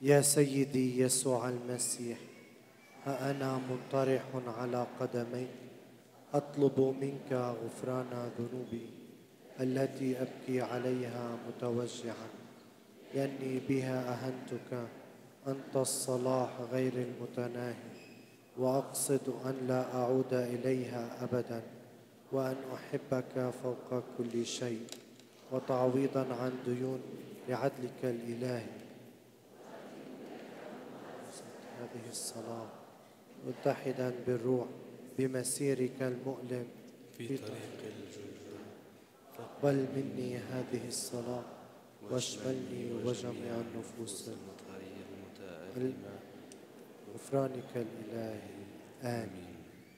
يا سيدي يسوع المسيح، ها أنا منطرح على قدميك أطلب منك غفران ذنوبي التي أبكي عليها متوجعا، لأني بها أهنتك أنت الصلاح غير المتناهي، وأقصد أن لا أعود إليها أبدا، وأن أحبك فوق كل شيء، وتعويضا عن ديون لعدلك الإلهي. هذه الصلاة متحدا بالروح بمسيرك المؤلم في طريق الجلجلة، فاقبل مني هذه الصلاة واشملني وجميع النفوس غفرانك الإلهي. آمين.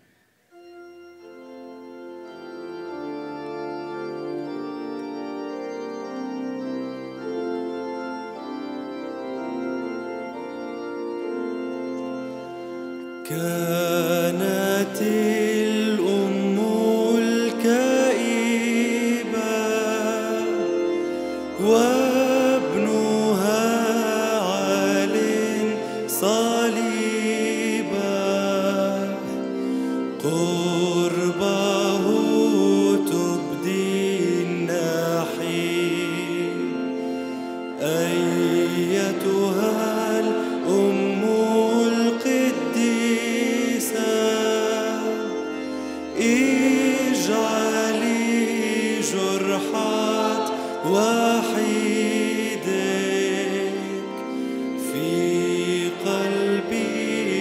كانت الأم الكئيبة وابنها عال صليبا، قربه تبدي النحيب، أيتها الأم اجعلي جرحات وحيدك في قلبي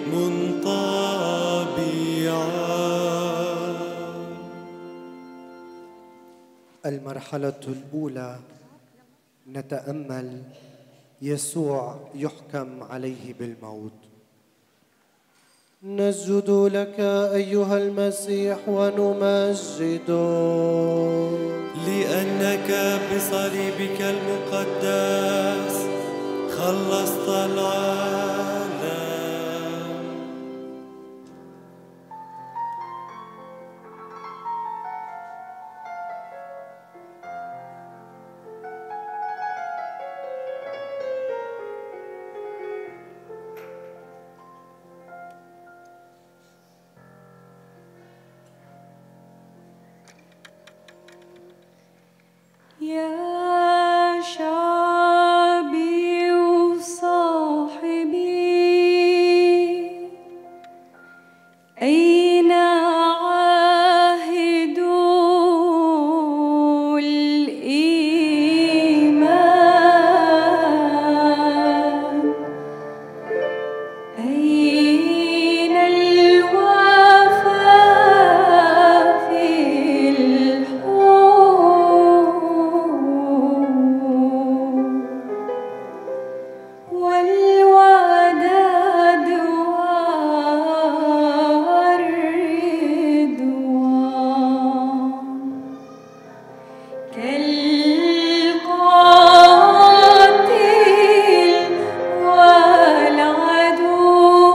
منطبعا. المرحلة الأولى نتأمل يسوع يحكم عليه بالموت. نسجد لك أيها المسيح ونمجدك، لأنك بصليبك المقدس خلصت العالم. يا شعبي وصاحبي، أين عاهد الإيمان؟ أين الوفاء في الحب والوداد والرضوان؟ كالقاتل والعدو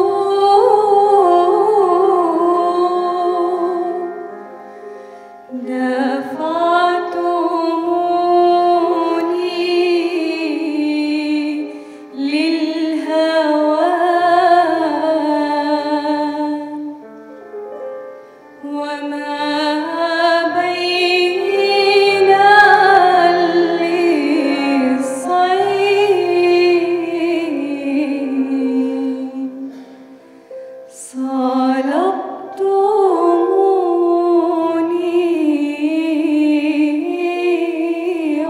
دفعتموني للهوان، وما بين اللصين صلبتموني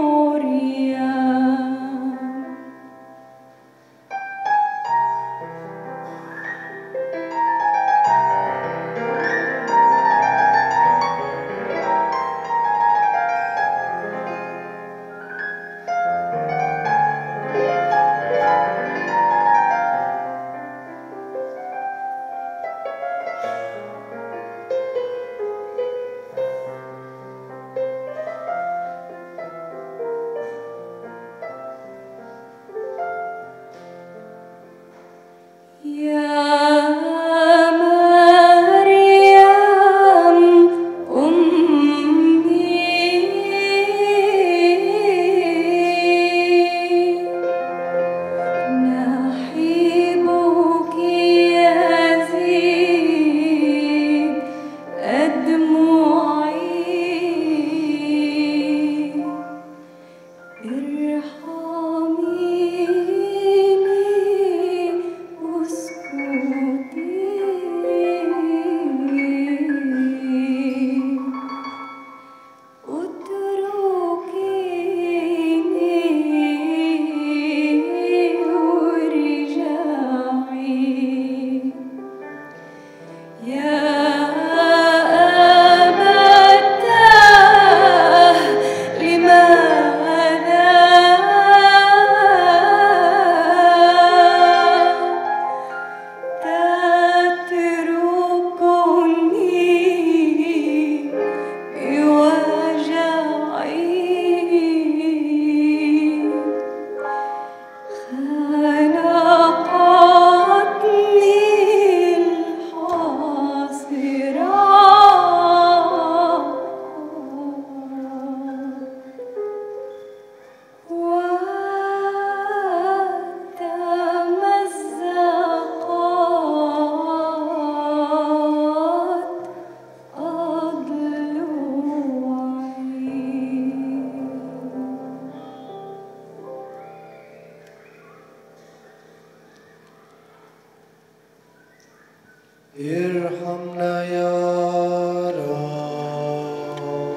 عريان. ارحمنا يا رب.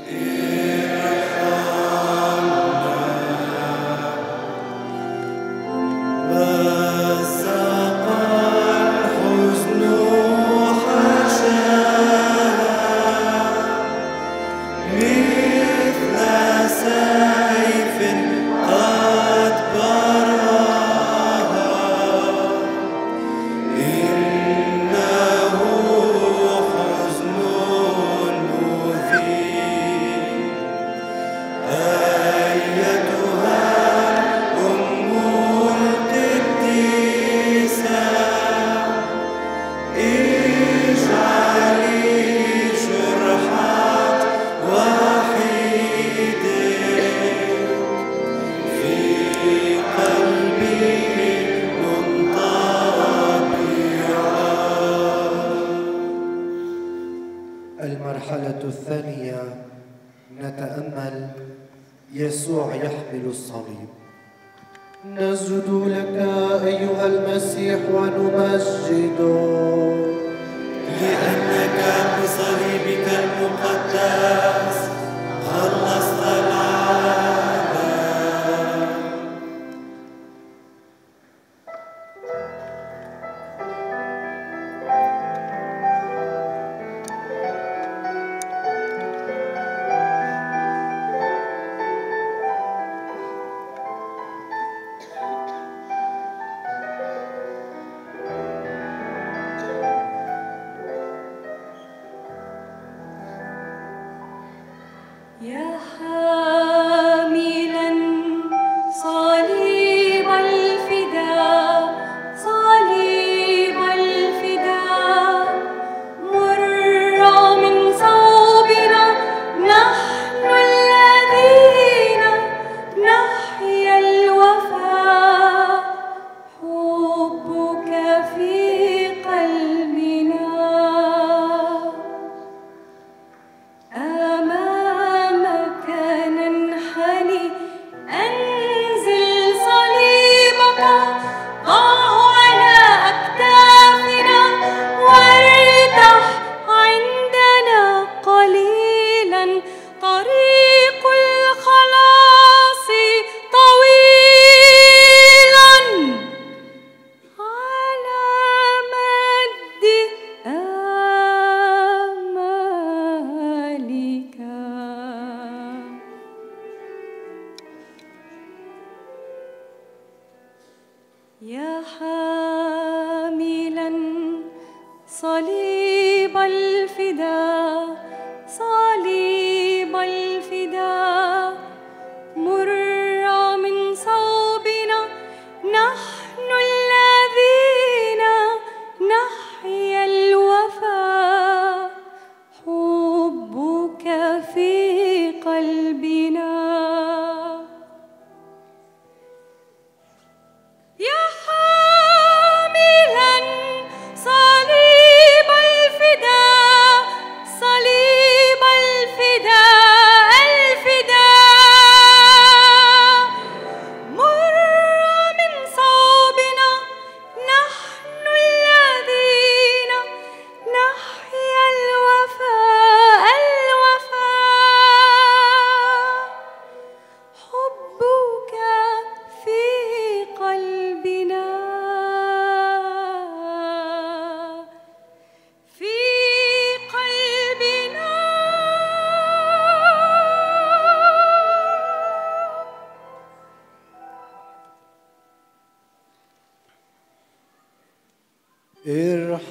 مزق الحزن حشاها مثل سيف قد براها، إنه حزن مثير. أيتها الأم القديسة، اجعلي جرحات وحيدك في قلبي منطبعا. المرحلة الثانية نتأمل يسوع يحمل الصليب. نسجد لك أيها المسيح ونمجدك، لأنك بصليبك المقدس خلصت العالم. يا حاملاً صليب الفداء، صليب الفداء، مر من صوبنا نحن الذين نحيا الوفاء، حبك في قلبنا. أمامك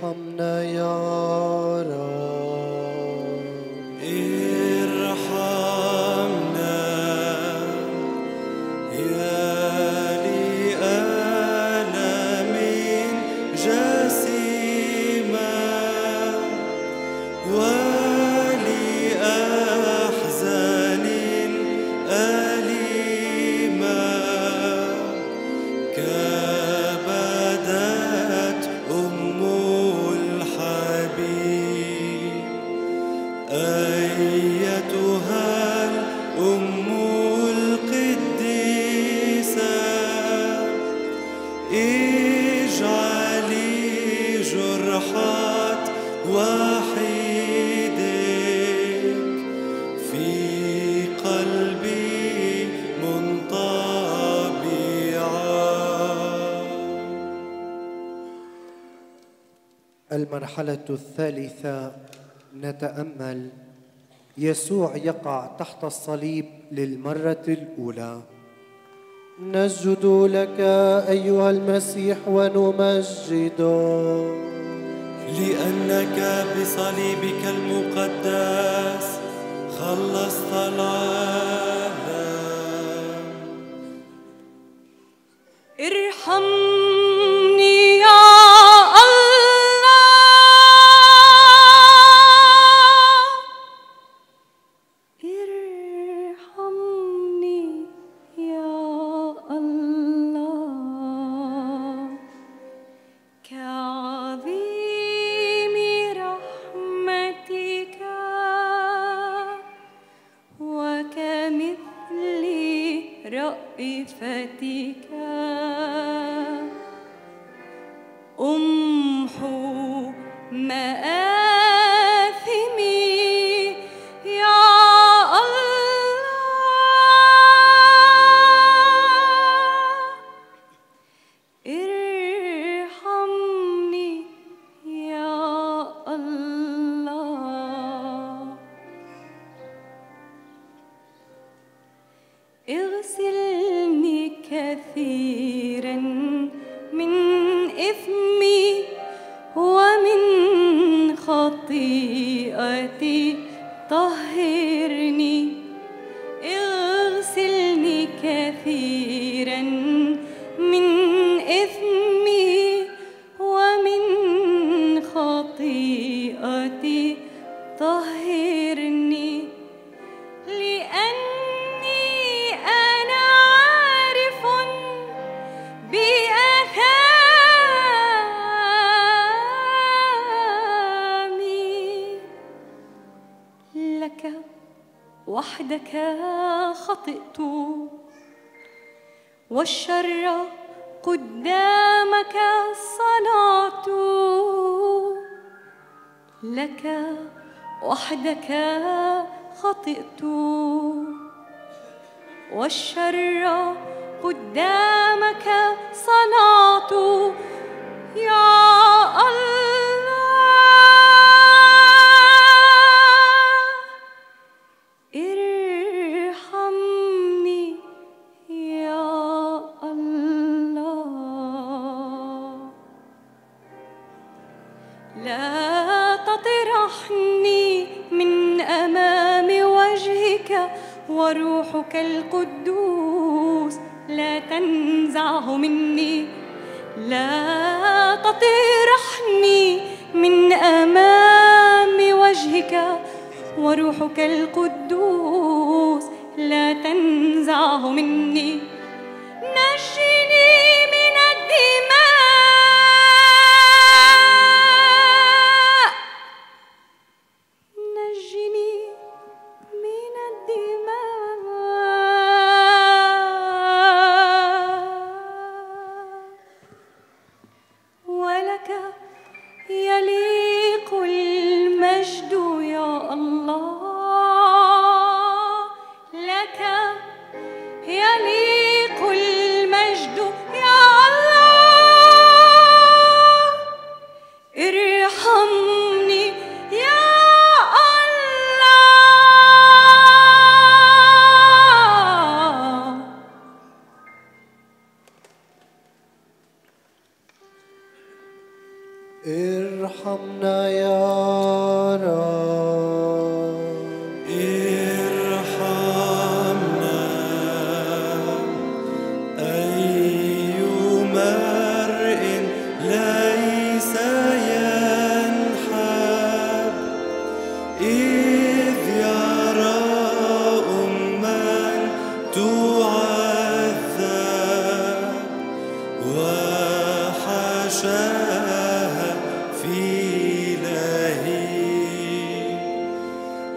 ارحمنا يا رب. ارحمنا يا لآلام جسيمة ولأحزان أليمة كبدت أم الحبيب أيتها الأم القديسة اجعلي جرحات وحيدك في قلبي منطبعة. المرحلة الثالثة نتأمل يسوع يقع تحت الصليب للمرة الأولى. نسجد لك أيها المسيح ونمجدك لأنك بصليبك المقدس خلصت العالم. ارحمني يا الله، ارحمني يا الله، كعظيم رحمتك وكمثل رأفتك أمحو مآثمي يا الله، ارحمني يا الله، اغسلني كثيرا من إثمي ومن خطيئتي طهرني، اغسلني كثيرا من إثمي ومن خطيئتي طهرني، لأني أنا عارف بآثامي، لك وحدك خطئت والشر قدامك صنعت، لك وحدك خطئت والشر قدامك صنعت يا الله، ارحمني يا الله، لا تطرحني من أمام وجهك وروحك القدوس لا تنزعه مني، لا تطرحني من أمام وجهك وروحك القدوس لا تنزعه مني، نجني من الدماء، نجني من الدماء، ولك يليق المجد يا الله، لك يليق المجد يا الله،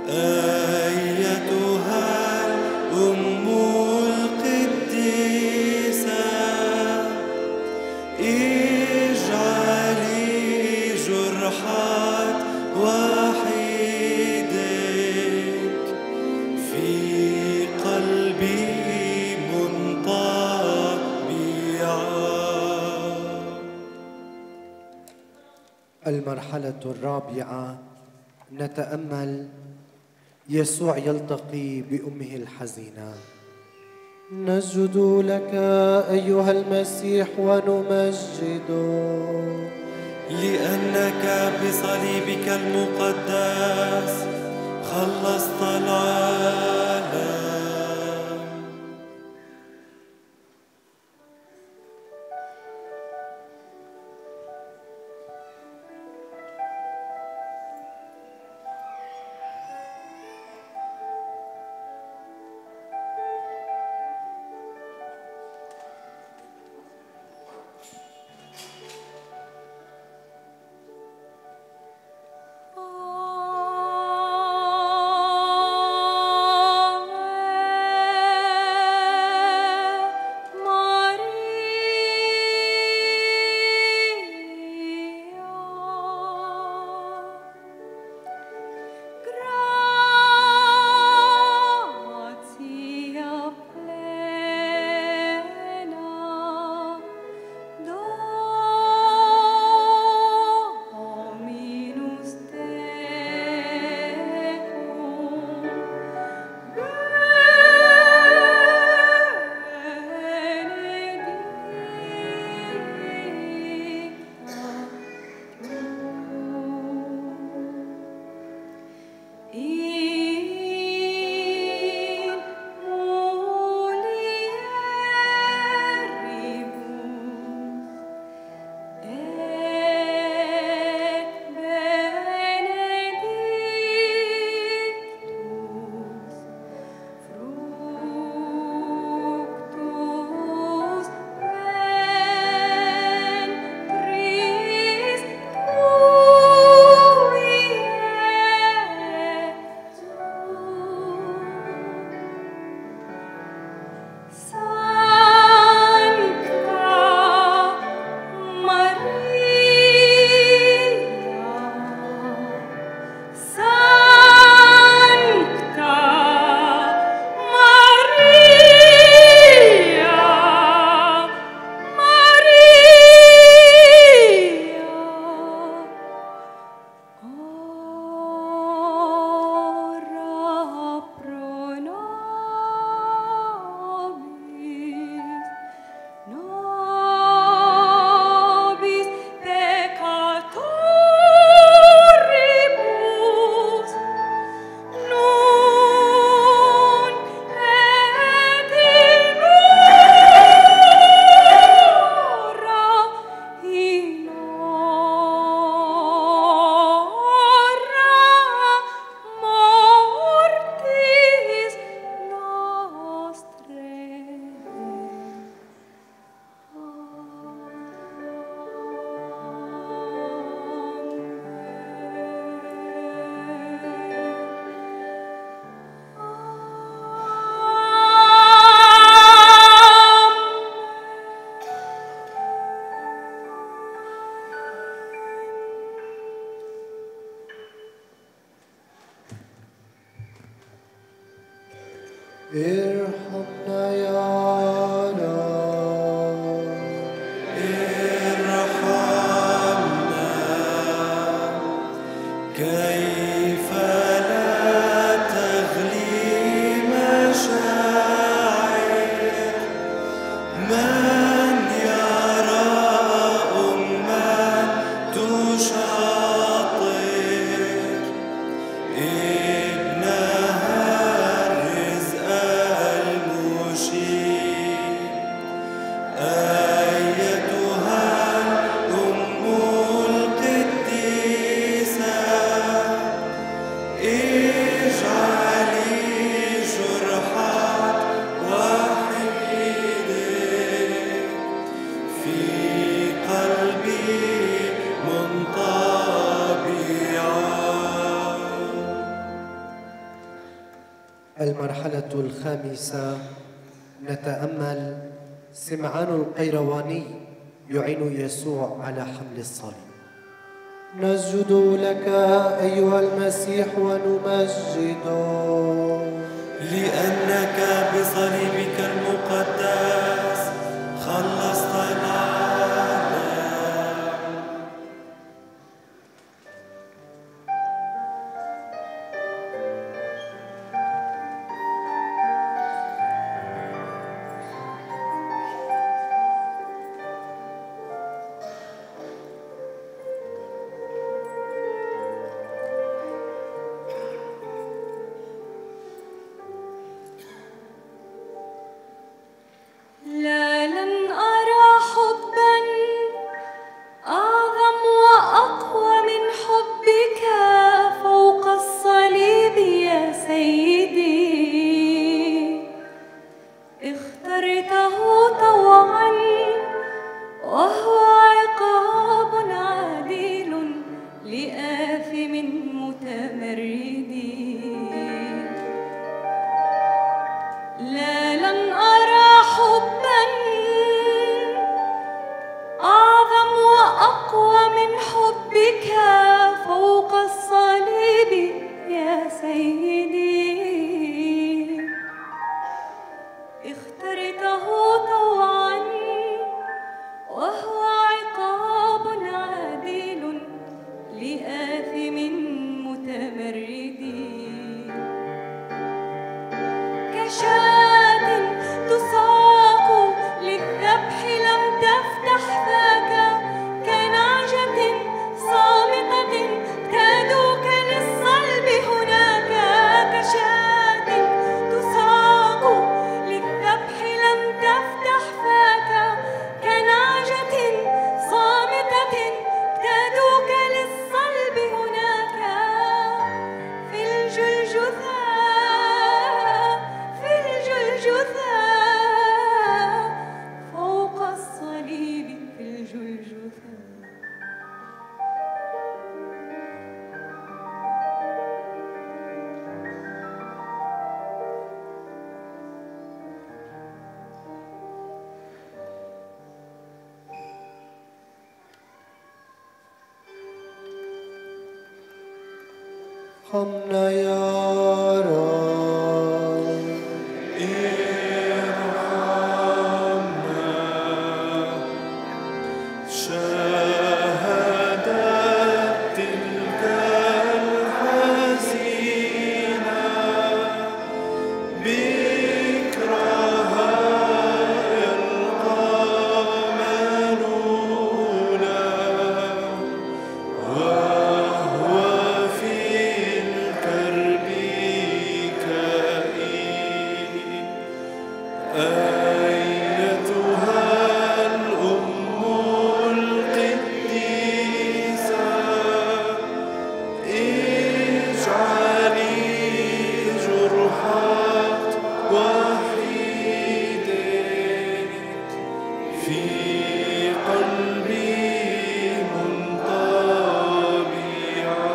أيتها الأم القديسة اجعلي جرحات وحيدك في قلبي منطبعة. المرحلة الرابعة نتأمل يسوع يلتقي بأمه الحزينة. نسجد لك أيها المسيح ونمجدك لأنك بصليبك المقدس خلصت العالم. ارحمنا يا رب. ارحمنا كيف لا تغلي مشاعر من يرى أما تشاطر ابنها الرزق المشير المرحلة الخامسة نتأمل سمعان القيرواني يعين يسوع على حمل الصليب. نسجد لك أيها المسيح ونمجدك لأنك بصليبك المقدس خلصت العالم. لا لن أرى حبا أعظم وأقوى من حبك فوق الصليب يا سيدي. اخترته طوعا وهو عقاب عادل لآثم متمرد. لا لن أرى حبا أعظم وأقوى من حبك فوق الصليب يا سيدي. اخترته طوعا وهو عقاب عادل لآثم متمرد. كشاة تساق للذبح لم تفتح فاك، كنعجة صامتة كادوك للصلب هناك. كشاة تساق للذبح لم تفتح فاك، كنعجة صامتة كادوك للصلب هناك. في الجلجثة فوق الصليب في الجلجثة. ارحمنا يا رب. شاهدت تلك الحزينة بكرها يلقى منونا، وهو في الكرب كئيب. أيتها الأم القديسة اجعلي جرحات وحيدك في قلبي منطبعا.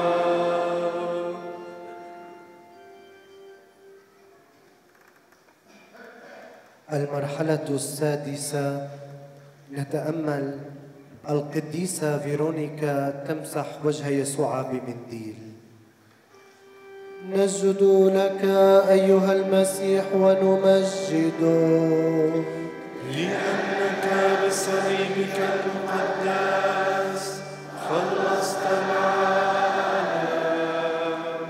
المرحلة السادسة نتأمل القديسة فيرونيكا تمسح وجه يسوع بمنديل. نسجد لك أيها المسيح ونمجدك لأنك بصليبك المقدس خلصت العالم.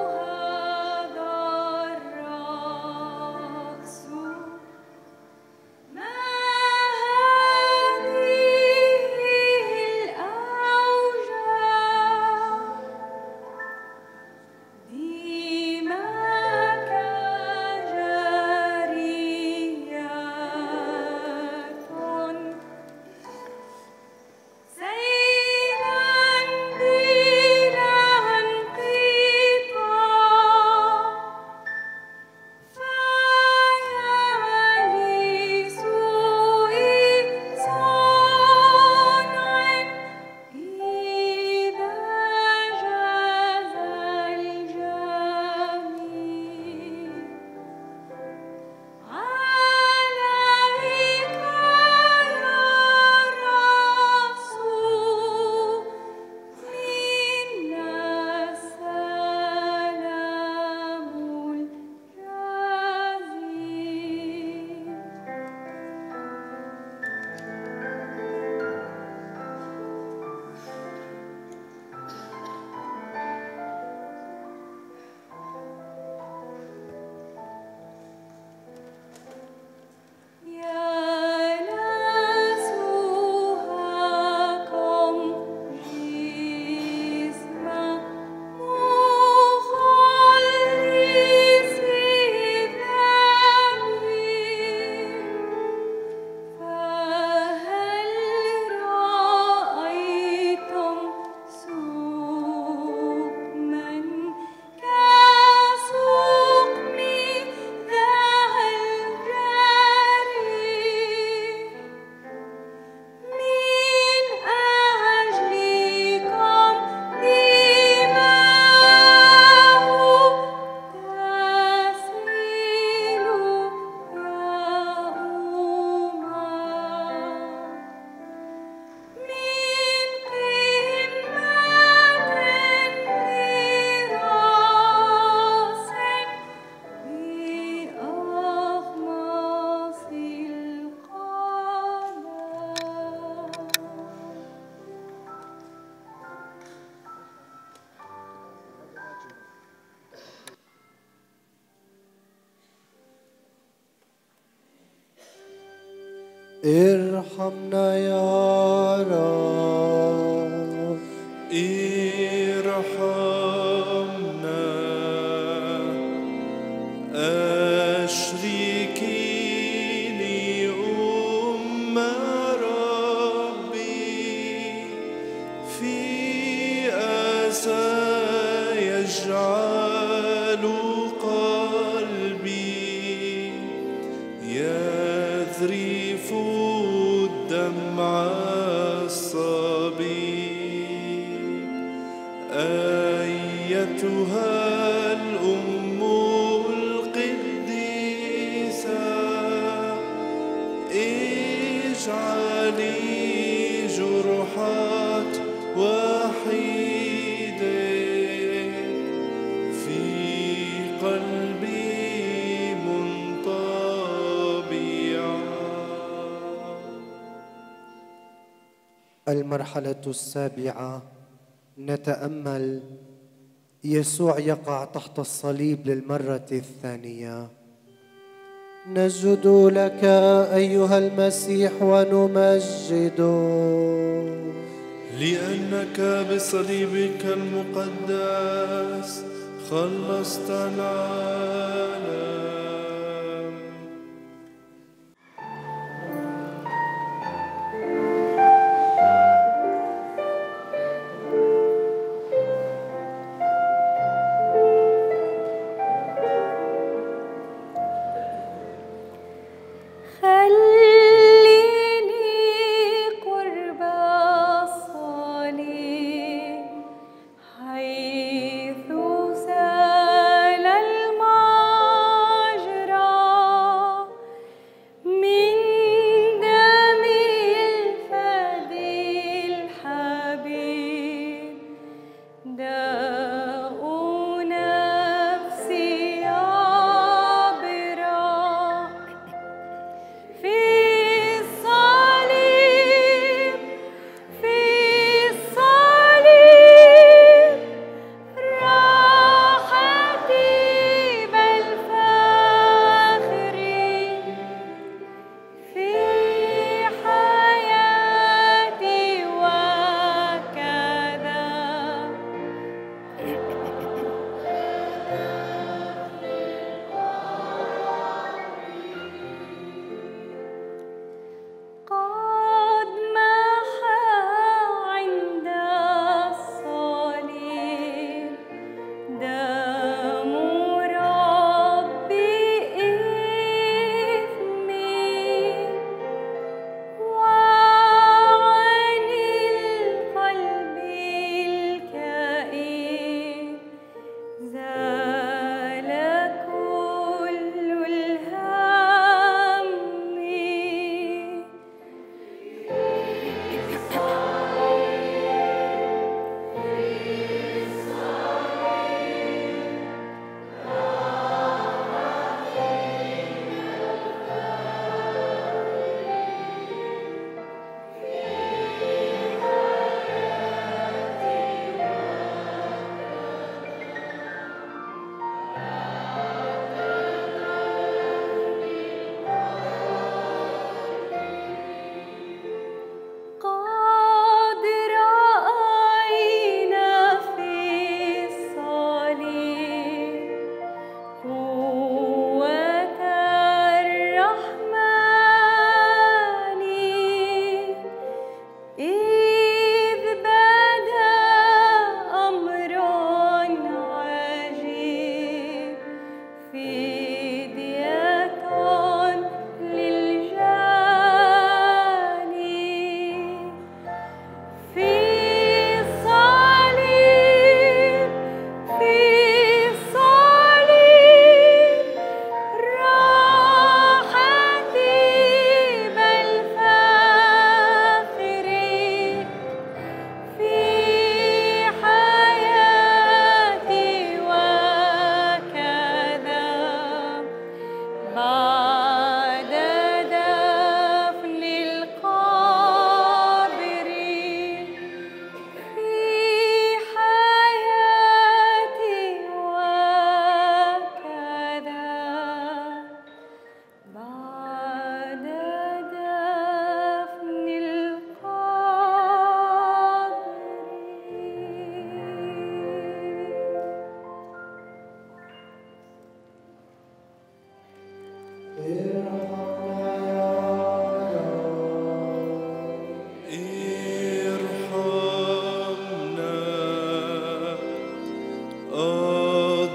يا أيها الرأس ارحمنا يا رب. ارحمنا. أشركيني أم ربي في أسى يجعل قلبي يذرف الدمع الصبي. أيتها الأم القديسة اجعلي جرحات وحيدة في قلبي منطبعة. المرحلة السابعة نتأمل يسوع يقع تحت الصليب للمرة الثانية. نسجد لك أيها المسيح ونمجد، لأنك بصليبك المقدس خلصت العالم. حيث سال الماء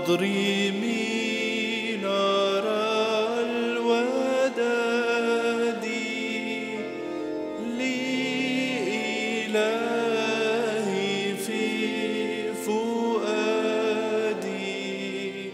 أضرمي نار الوداد لإلهي في فؤادي.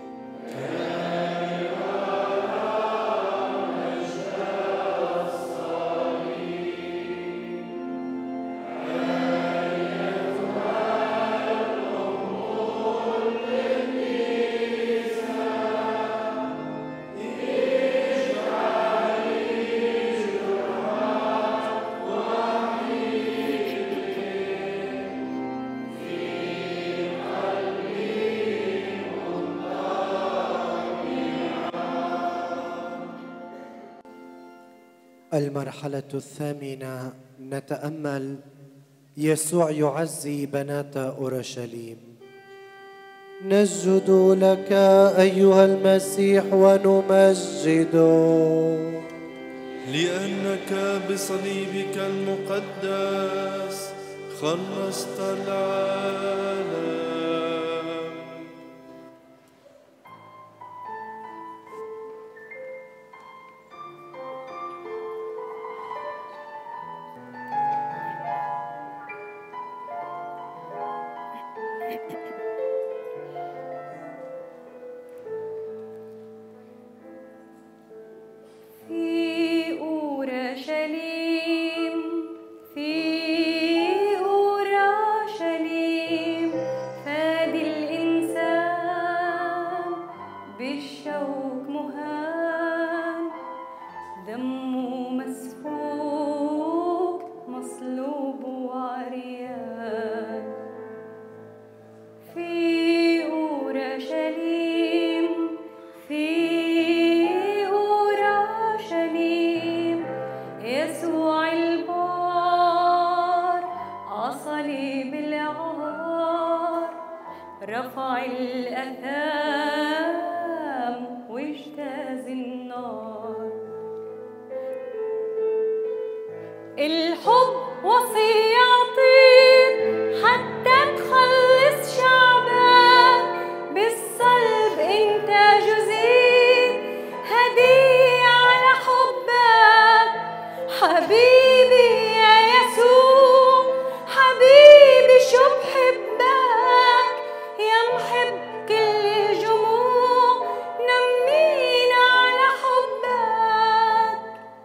المرحلة الثامنة نتأمل يسوع يعزي بنات أورشليم. نسجد لك أيها المسيح ونمجدك لأنك بصليبك المقدس خلصت العالم. في أورشليم، في أورشليم فادي الإنسان بالشوك مهان، دمه مسفوك مصلوب وعريان. في أورشليم، في أورشليم يسوع البار عصليب العار، رفع الأثام واجتاز النار. الحب وصية عطير حتى تخلص شعبك، بالصلب انت جزيت هدية على حبك. حبيبي يا يسوع، حبيبي شو بحبك، يا محب كل الجموع نمينا على حبك.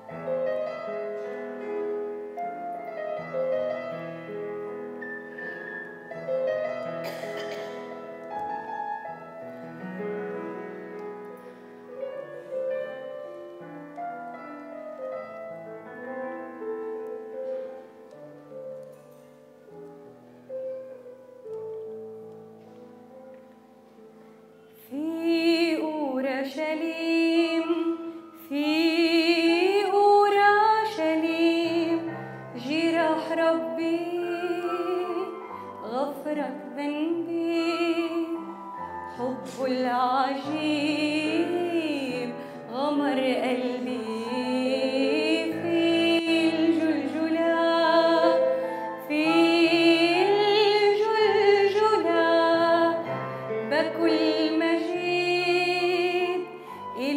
في أورشليم، في أورشليم جراح ربي غفرك ذنبي، حبه العجيب غمر قلبي. في الجلجلة، في الجلجلة بكل مجيد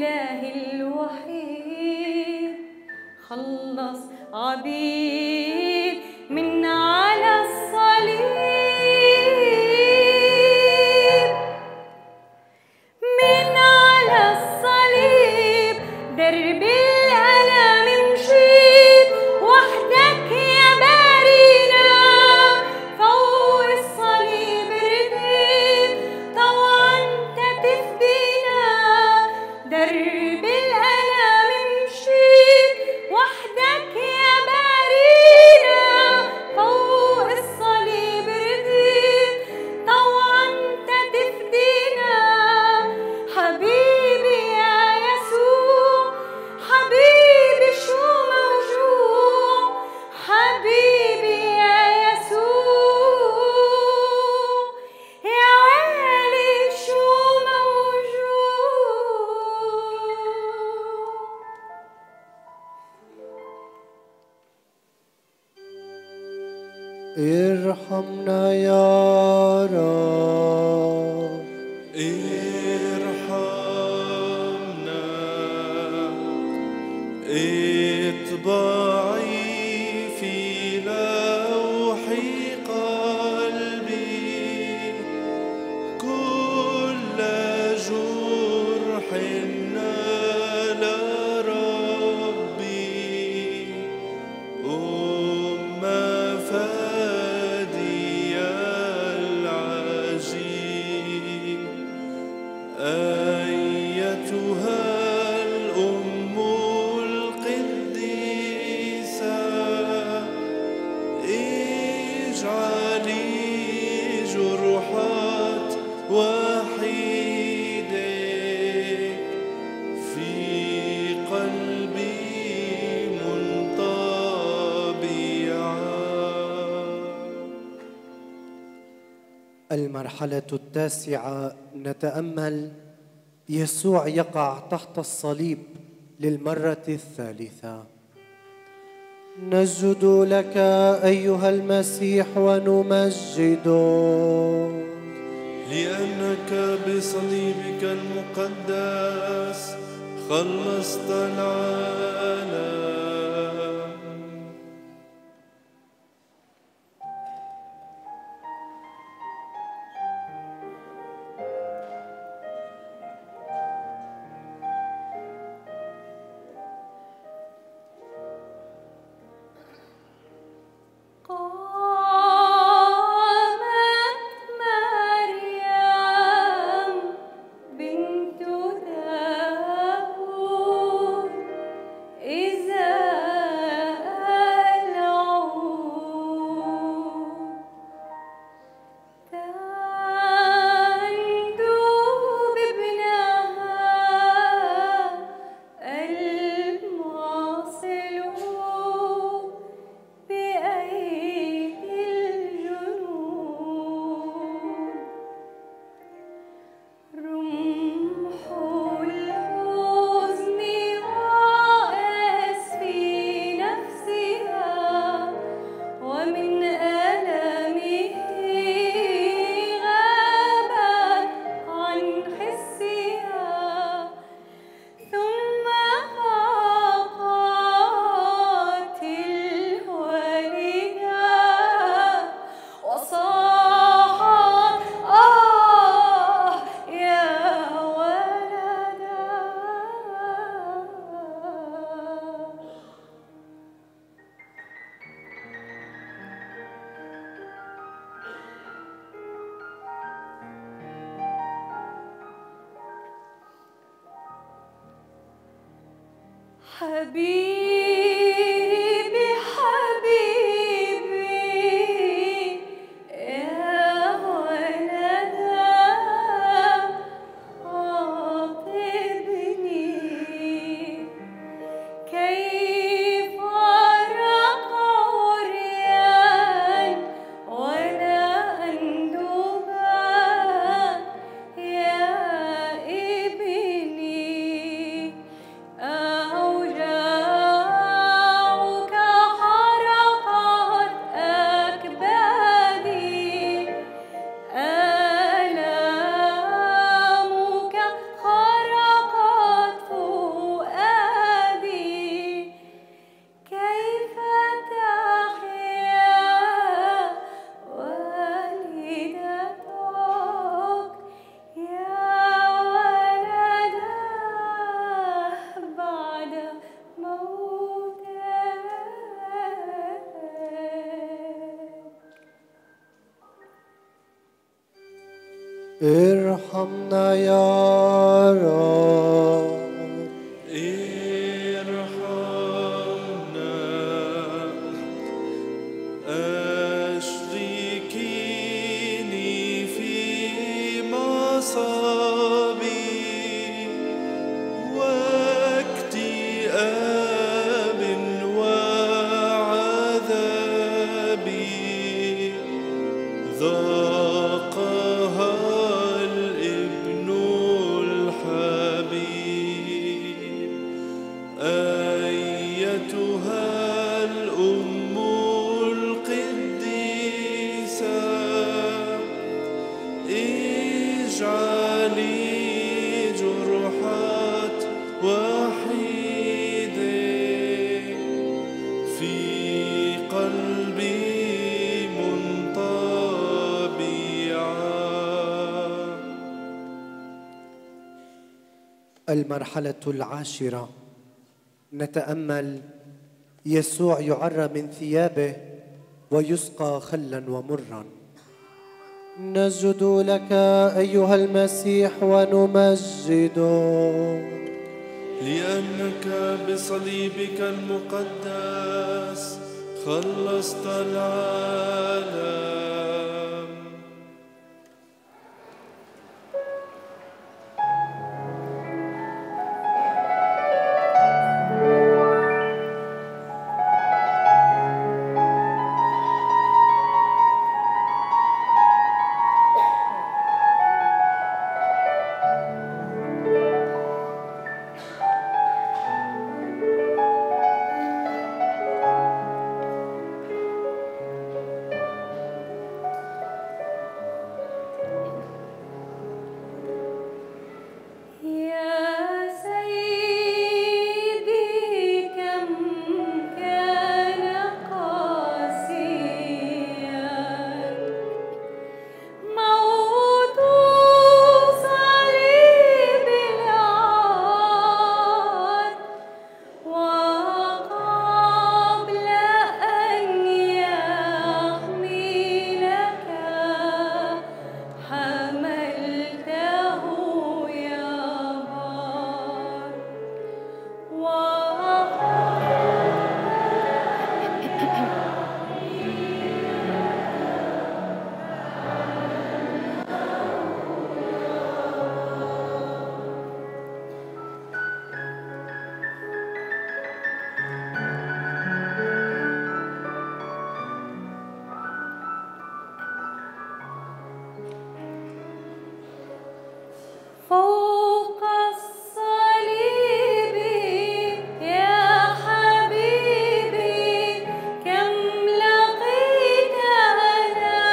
وحيدك في قلبي منطبعا. المرحلة التاسعة نتأمل يسوع يقع تحت الصليب للمرة الثالثة. نسجد لك أيها المسيح ونمجدك، لأنك بصليبك المقدس خلصت العالم. حبيبي حبيبي يا ولدا خاطبني كيف رق عريان ولا أندبا يا ابني أوجاعك حرقت أكبادي آلامك خرقت فؤادي كيف تحيا والدتك يا ولدا بعد موتك. ارحمنا يا رب. ارحمنا أشركيني في مصابي واكتئاب وعذابي ذاقها الابن الحبيب أيتها الأم القديسة اجعلي جرحات وحيدك في قلبي منطبعا. المرحلة العاشرة نتأمل يسوع يعرى من ثيابه ويسقى خلا ومرا. نسجد لك أيها المسيح ونمجدك، لأنك بصليبك المقدس خلصت العالم. فوق الصليب يا حبيبي كم لقيت أنا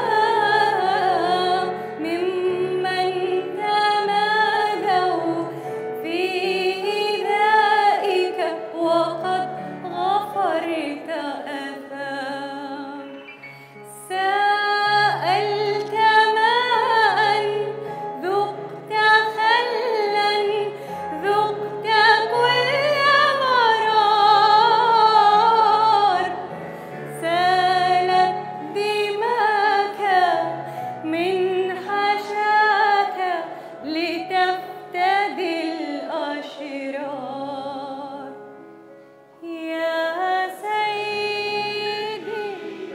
ممن تمادوا في إيذائك وقد غفرت أثام سألت ماء ذقت خلا ذقت كل مرار سالت دماك من حشاك لتفتدي الأشرار يا سيدي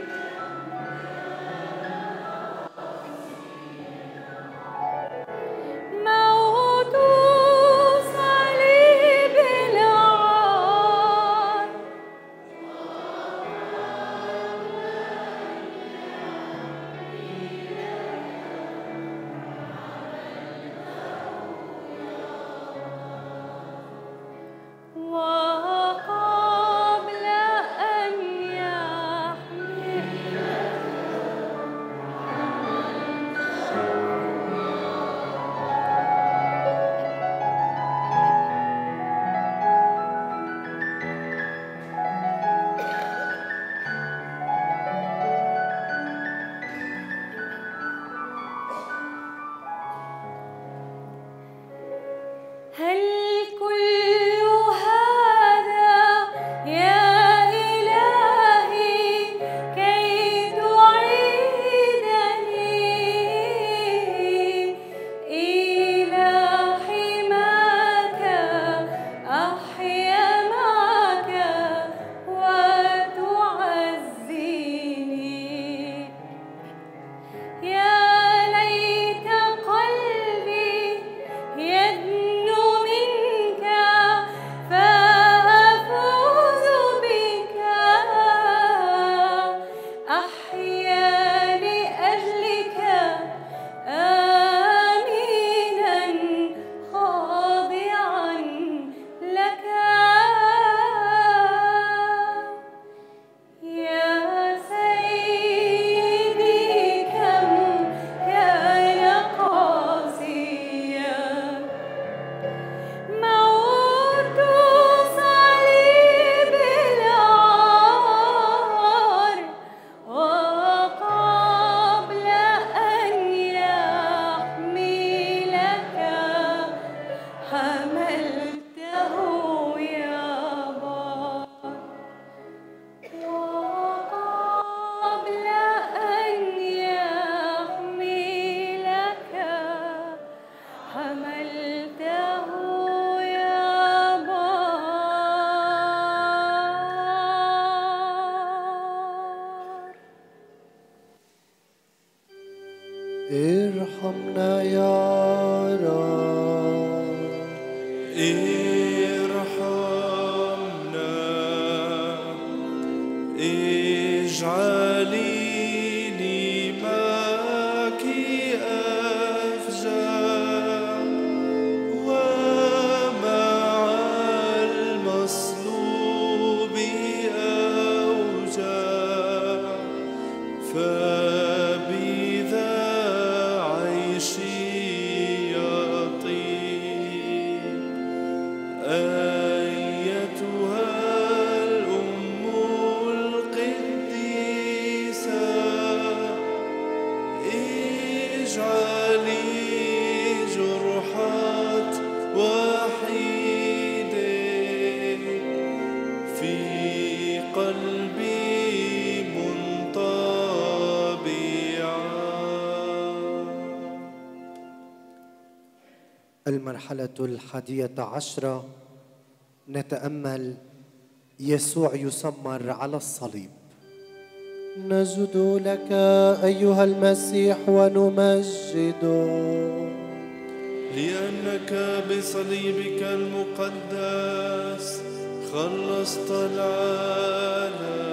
موت صليب العار وقبل أن يحمل هل كل هذا يا إلهي كي تعيدني إلى حماك أحيا معك وتعزيني يا ليت قلبي يدنو منك فأفوز بك أحيا لأجلك آمينا خاضعا لك يا سيدي كم كان قاسيا موت صليب العار وقبل أن يحملك حملته يا بار وقبل أن يحملك حملته يا بار ارحمنا يا رب ارحمنا اجعليني معك أفجع ومع المصلوب أوجع فبذا عيشي يطيب أيتها الأم القديسة اجعلي جرحات وحيدة في قلبي منطبعة. المرحلة 11 نتأمل يسوع يسمر على الصليب. نسجد لك أيها المسيح ونمجد لأنك بصليبك المقدس خلصت العالم.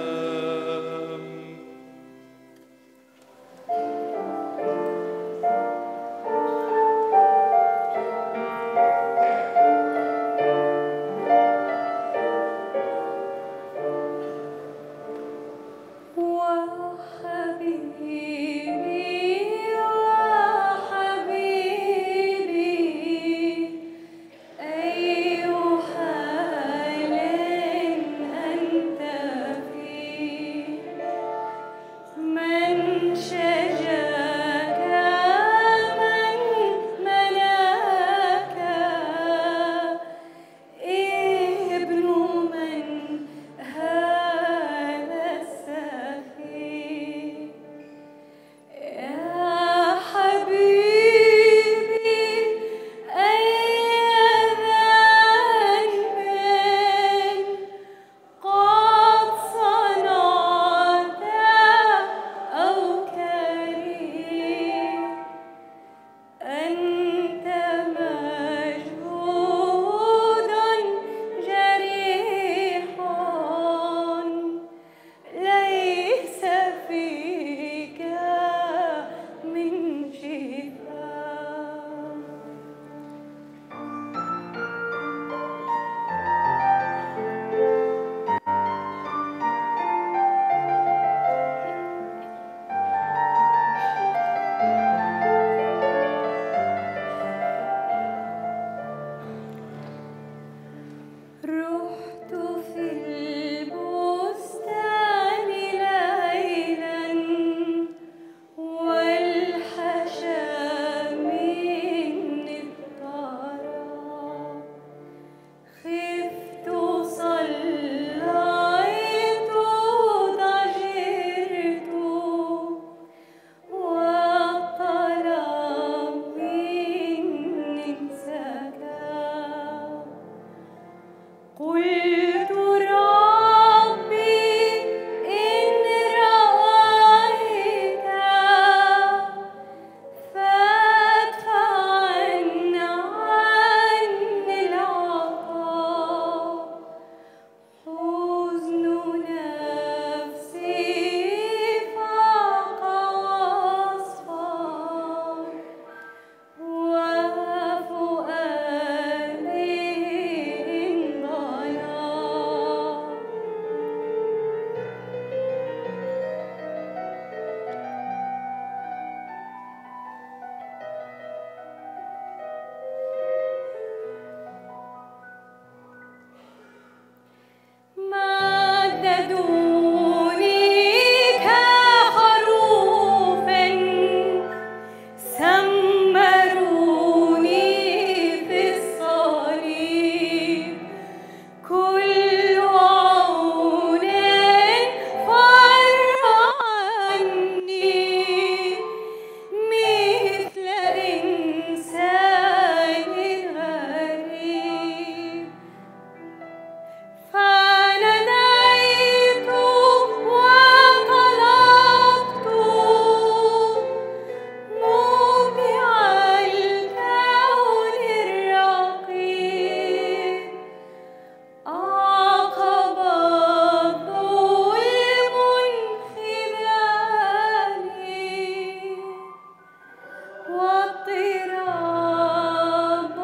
واضطراب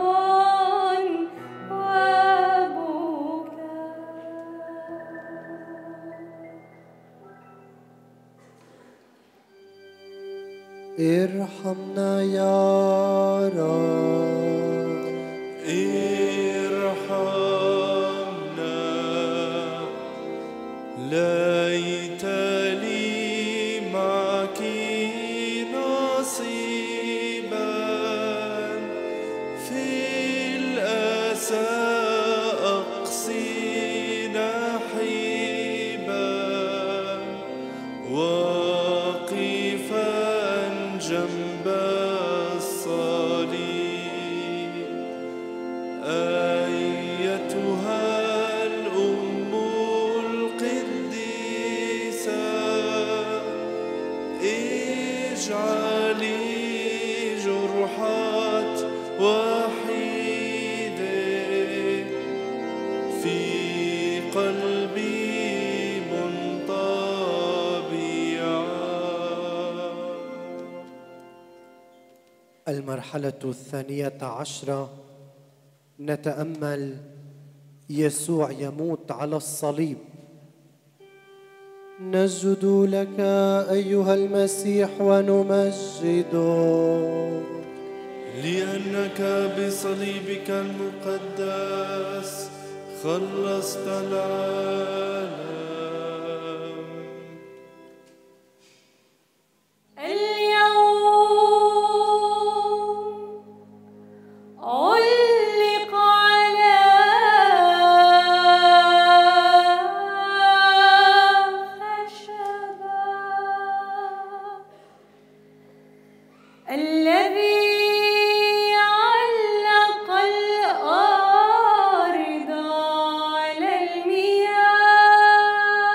وبكاء. ارحمنا يا رب، ارحمنا. ليت لي معك نصيبا في الأسى أقصي نحيبا، واقفا جنب الصليب. أيتها الأم القديسة، اجعلي جرحات وحيدة في قلبي منطبعة. المرحلة 12 نتأمل يسوع يموت على الصليب. نسجد لك أيها المسيح ونمجدك، لأنك بصليبك المقدس خلصت العالم. اليوم علق على خشبة الذي علق الأرض على المياه.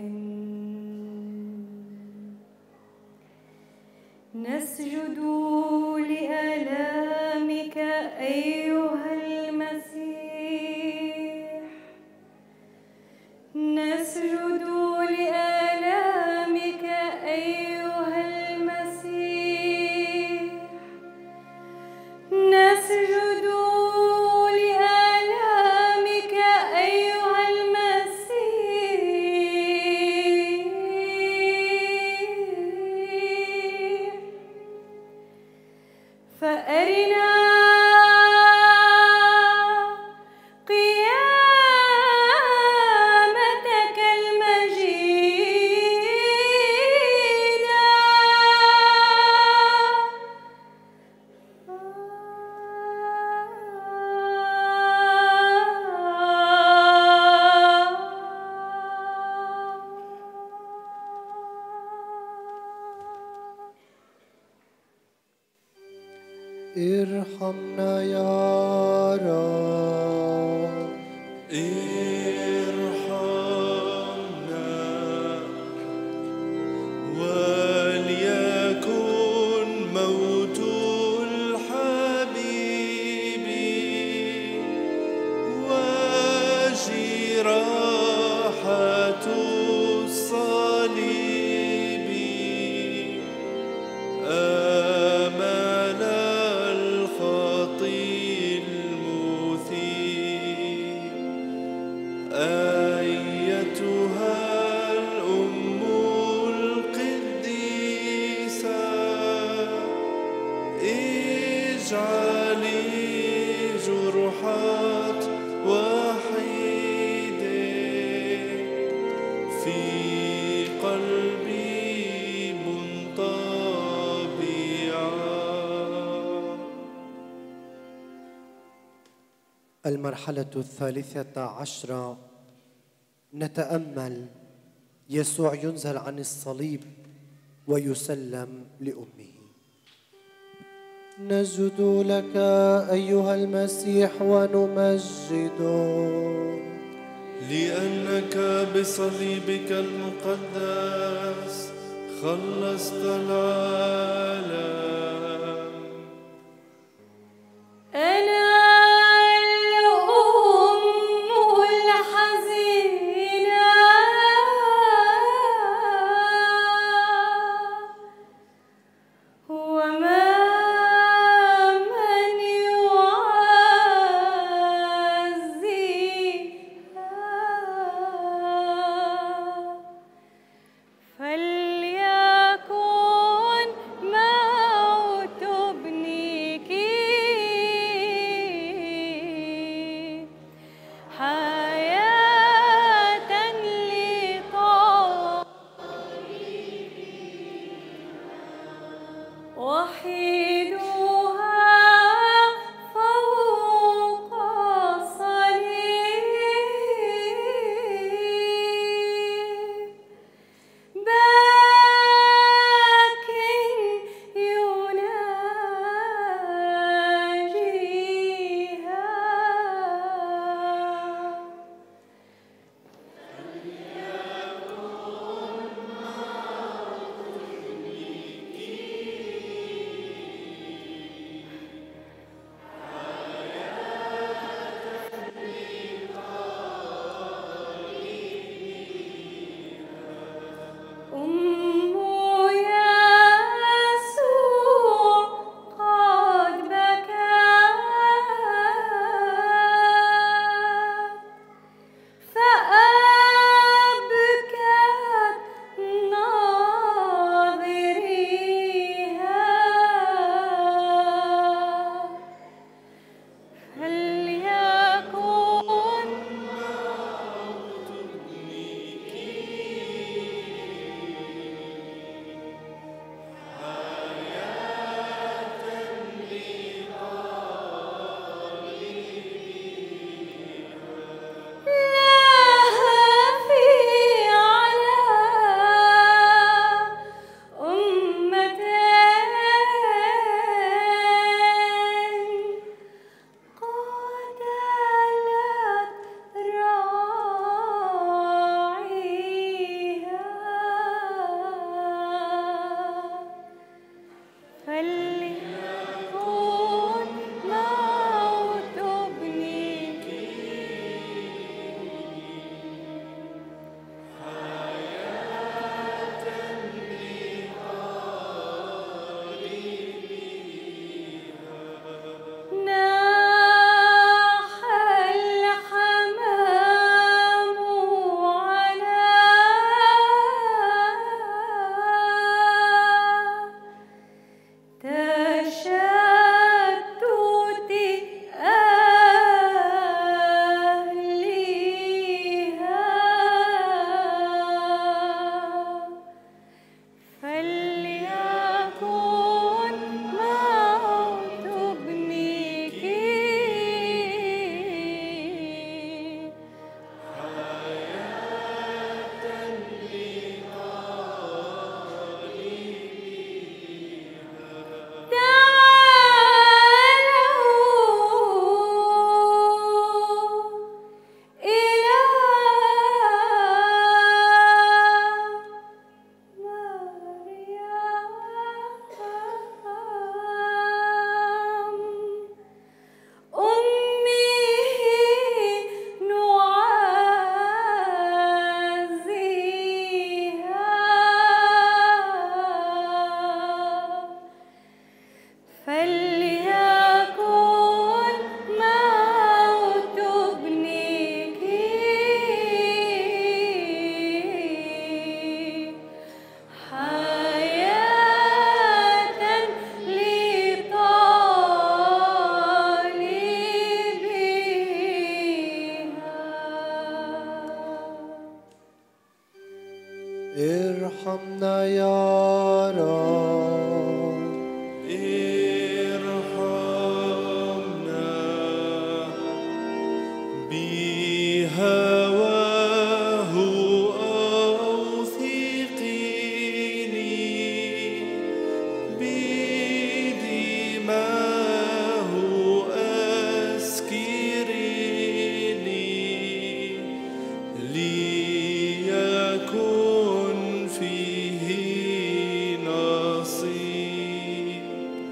نسجد لآلامك أيها المسيح، نسجد لآلامك أيها المسيح، نسجد لآلامك أيها المسيح، فأرنا قيامتك المجيدة. ارحمنا يا رب. ارحمنا وليكن موت الحبيب وجراحة الصليب آمال الخطي المثير. أيتها الأم القديسة اجعلي جرحات وحيدة في قلبي منطبعة. المرحلة 13 نتأمل يسوع ينزل عن الصليب ويسلم لأمه. نسجد لك أيها المسيح ونمجدك، لأنك بصليبك المقدس خلصت العالم. أنا الأم الحزينة وما من يعزيها، فليكن موت ارحمنا يا رب. ارحمنا بهواه أوثقيني بدماه أسكريني ليكن فيه نصيب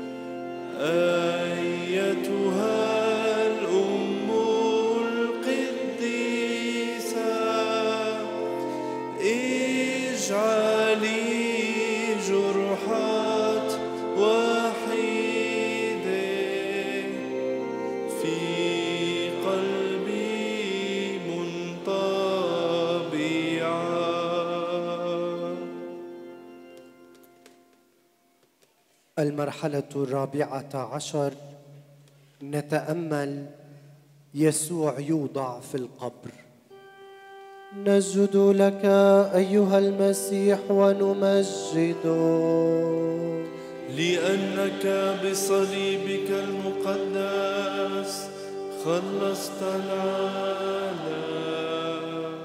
أيتها الأم القديسة اجعلي جرحات وحيدة في قلبي منطبعة. المرحلة 14 نتأمل يسوع يوضع في القبر. نسجد لك أيها المسيح ونمجدك لأنك بصليبك المقدس خلصت العالم.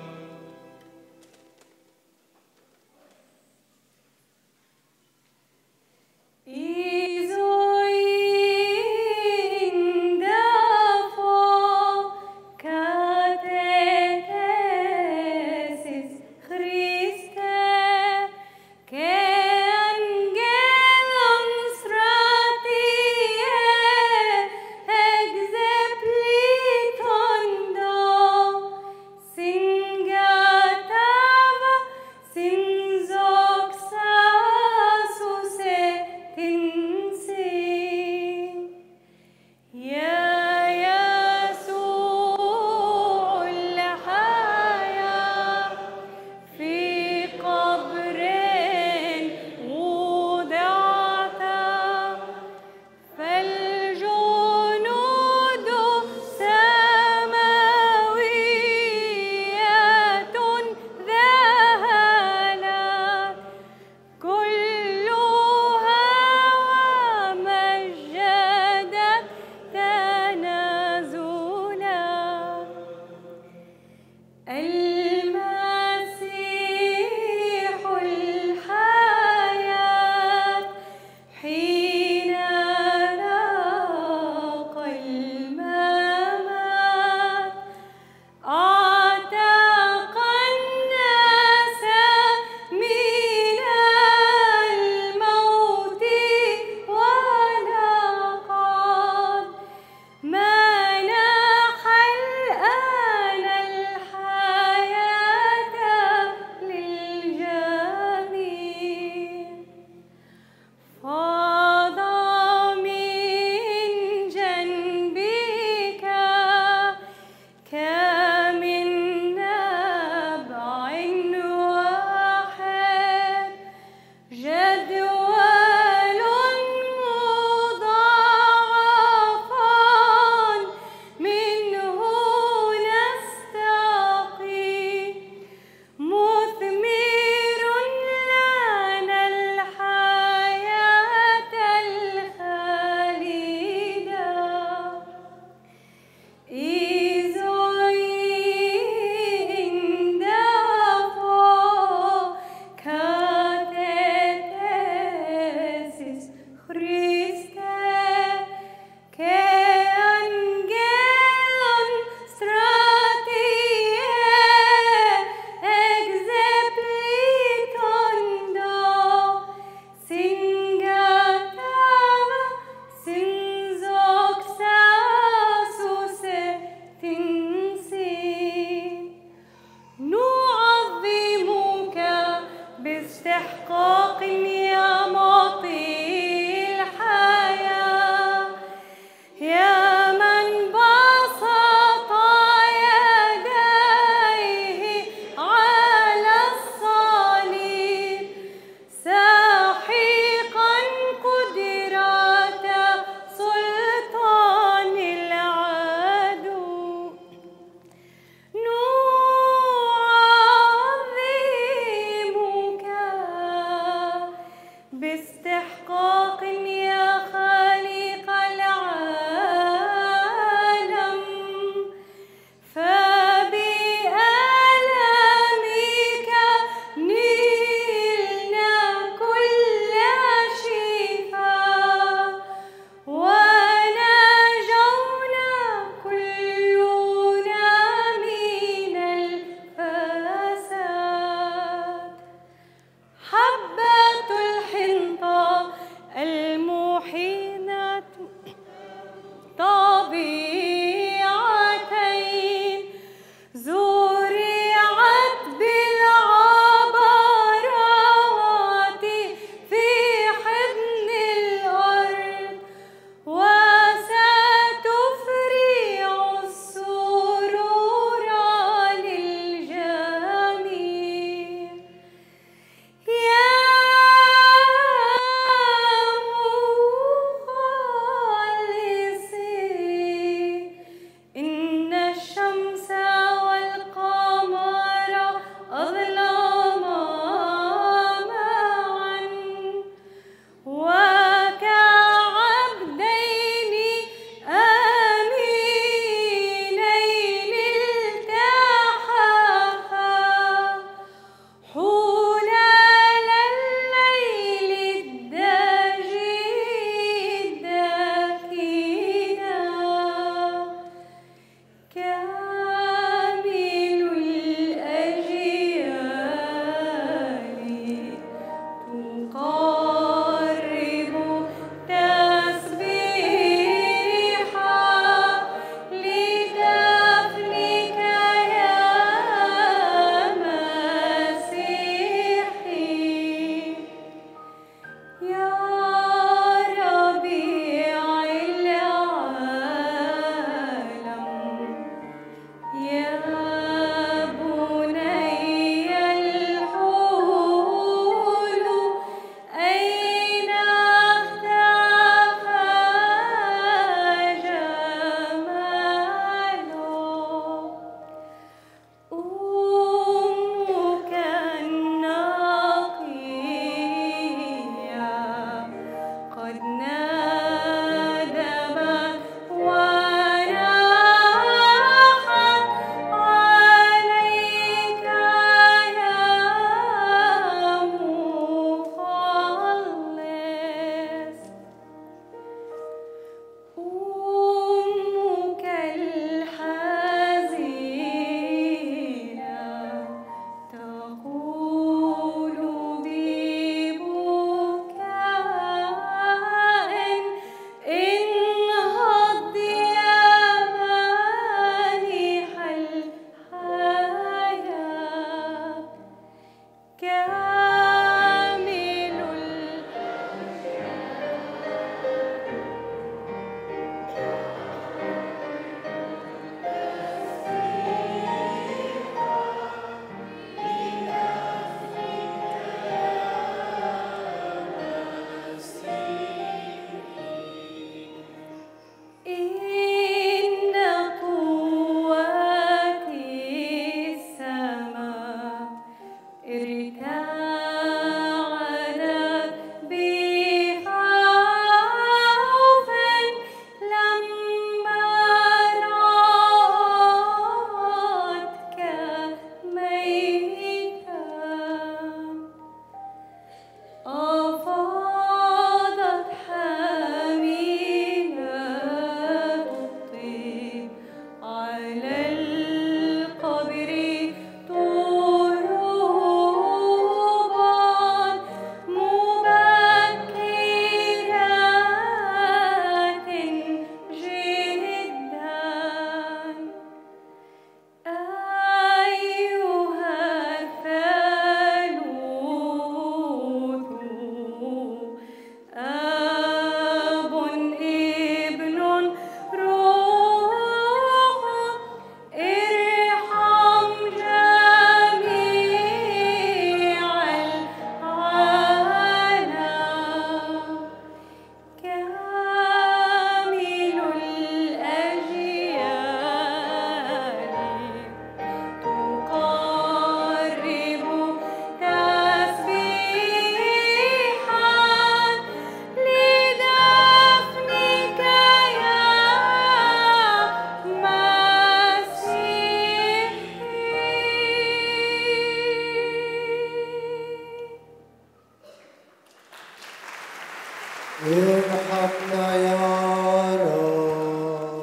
ارحمنا يا رب.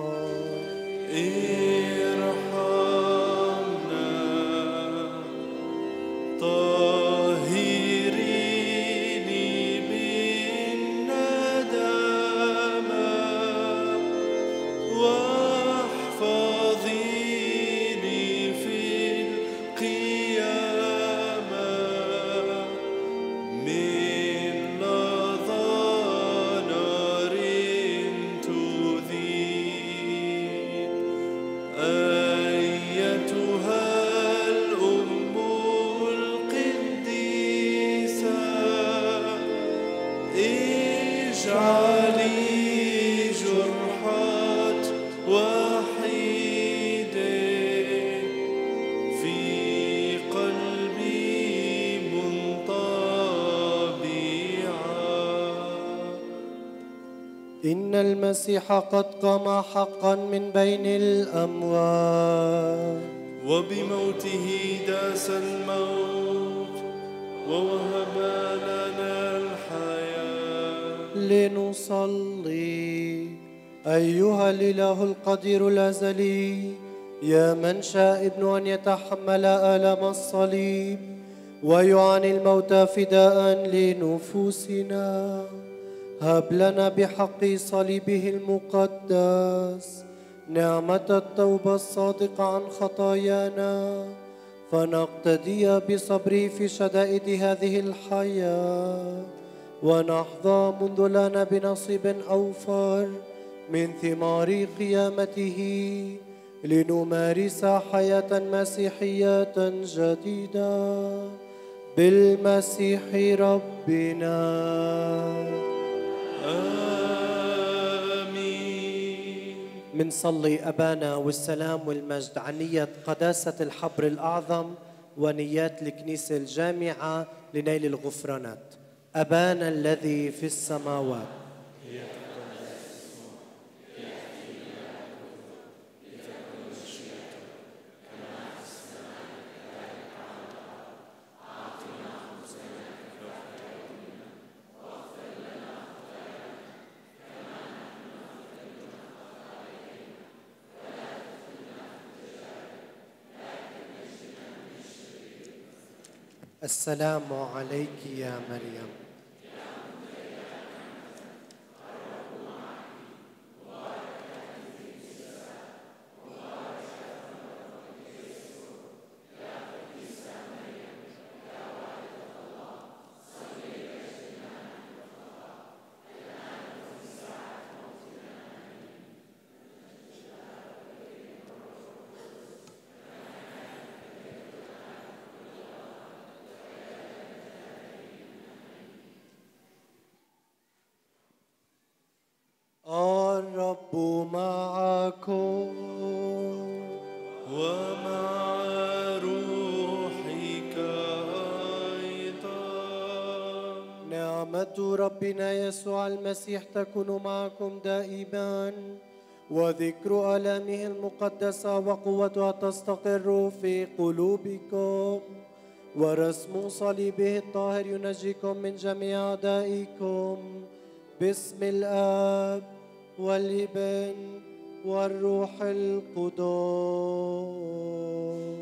ارحمنا طهريني بالندامة واحفظيني في القيامة من لظى نار تذيب أيتها الأم القديسة اجعلي جرحات وحيدة في قلبي منطبعة. إن المسيح قد قام حقا من بين الأموات، وبموته داس الموت ووهب لنا الحياة. لنصلي. أيها الإله القدير الأزلي، يا من شاء ابن أن يتحمل آلام الصليب ويعاني الموت فداء لنفوسنا، هب لنا بحق صليبه المقدس نعمة التوبة الصادقة عن خطايانا، فنقتدي بصبره في شدائد هذه الحياة، ونحظى منذ لنا بنصيب أوفر من ثمار قيامته، لنمارس حياة مسيحية جديدة بالمسيح ربنا. آمين. منصلي أبانا والسلام والمجد عن نية قداسة الحبر الأعظم ونيات الكنيسة الجامعة لنيل الغفرانات. أبانا الذي في السماوات. السلام عليك يا مريم. الرب معكم ومع روحك أيضا. نعمة ربنا يسوع المسيح تكون معكم دائما، وذكر آلامه المقدسة وقوتها تستقر في قلوبكم، ورسم صليبه الطاهر ينجيكم من جميع أعدائكم، باسم الآب والابن والروح القدس.